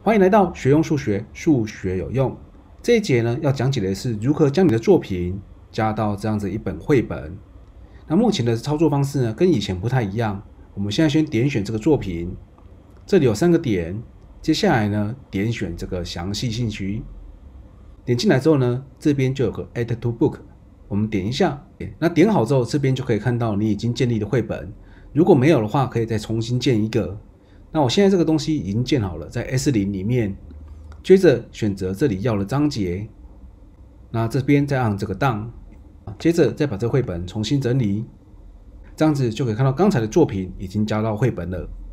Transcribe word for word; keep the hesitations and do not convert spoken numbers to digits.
欢迎来到学用数学，数学有用。这一节呢，要讲解的是如何将你的作品加到这样子一本绘本。那目前的操作方式呢，跟以前不太一样。我们现在先点选这个作品，这里有三个点，接下来呢，点选这个详细信息。点进来之后呢，这边就有个 Add to Book， 我们点一下。那点好之后，这边就可以看到你已经建立的绘本。如果没有的话，可以再重新建一个。那我现在这个东西已经建好了，在 S 零 里面，接着选择这里要的章节，那这边再按这个 Done， 接着再把这个绘本重新整理，这样子就可以看到刚才的作品已经加到绘本了。